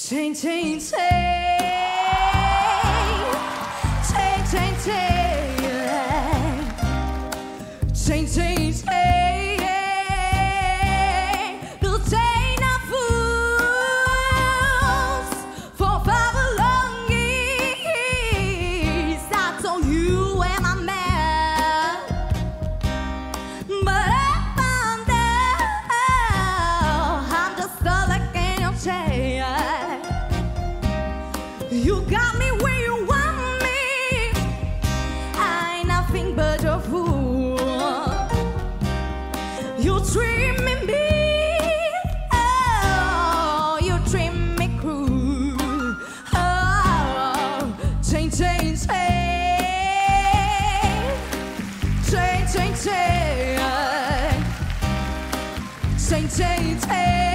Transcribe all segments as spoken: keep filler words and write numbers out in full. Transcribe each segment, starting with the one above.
Chain, chain, chain, chain, chain, chain, chain, chain, chain, the chain of fools for five long years. I told you where my man, but I found out I'm just stuck like in your chain. You got me where you want me. I ain't nothing but a fool. You treat me mean. Oh, you treat me cruel. Oh, chain, chain, chain, chain, chain, chain, chain, chain, chain.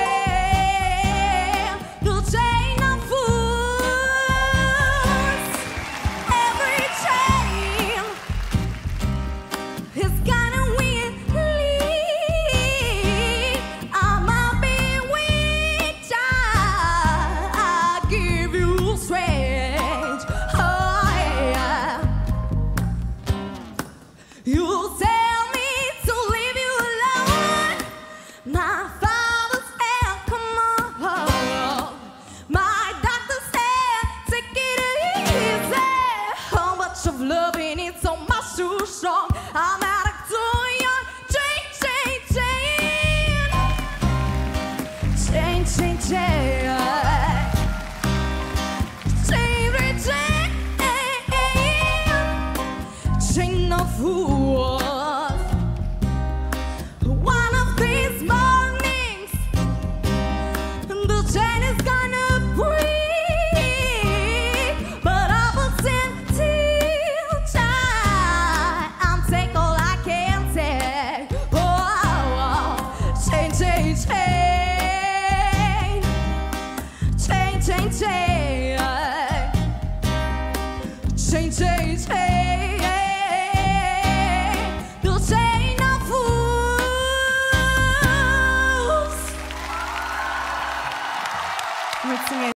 You tell me to leave you alone. My father said, come on. My doctor said, take it easy. How much of love in